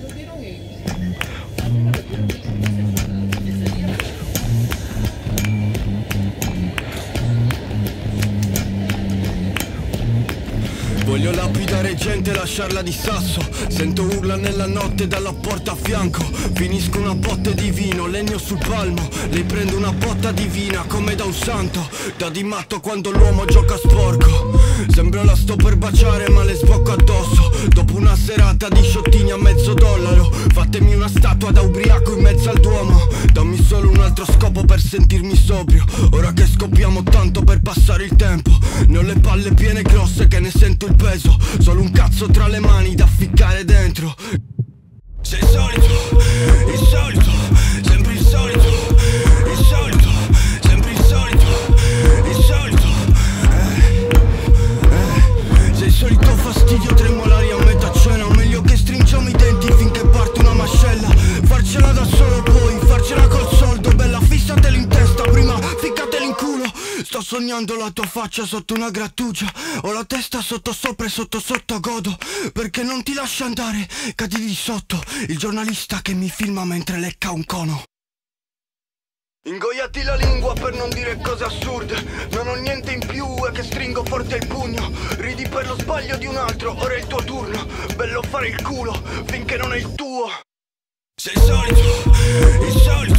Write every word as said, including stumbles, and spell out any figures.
Voglio lapidare gente e lasciarla di sasso. Sento urla nella notte dalla porta a fianco. Finisco una botte di vino, legno sul palmo. Lei prende una botta divina come da un santo. Da di matto quando l'uomo gioca sporco. Sembra la sto per baciare ma le sbocco addosso. Dopo una serata di sciottini a mezzo dollaro. Fatemi una statua da ubriaco in mezzo al Duomo. Dammi solo un altro scopo per sentirmi sobrio. Ora che scoppiamo tanto per passare il tempo. Ne ho le palle piene grosse che ne sento il peso. Solo un cazzo tra le mani da ficcare dentro. Sei il solito, il solito, sempre il solito, il solito, sempre il solito, il solito. eh, eh. Sei il solito fastidio, tremo l'aria a metà cena. Meglio che stringiamo i denti finché parte una mascella. Farcela da solo poi, farcela col soldo. Bella, fissatela in testa, prima ficcatela in culo. Sto sognando la tua faccia sotto una grattugia. Ho la testa sotto sopra e sotto sotto godo. Perché non ti lascio andare, cadi di sotto. Il giornalista che mi filma mentre lecca un cono. Ingoiati la lingua per non dire cose assurde. Non ho niente in più e che stringo forte il pugno. Ridi per lo sbaglio di un altro, ora è il tuo turno. Bello fare il culo finché non è il tuo. Sei il solito, il solito.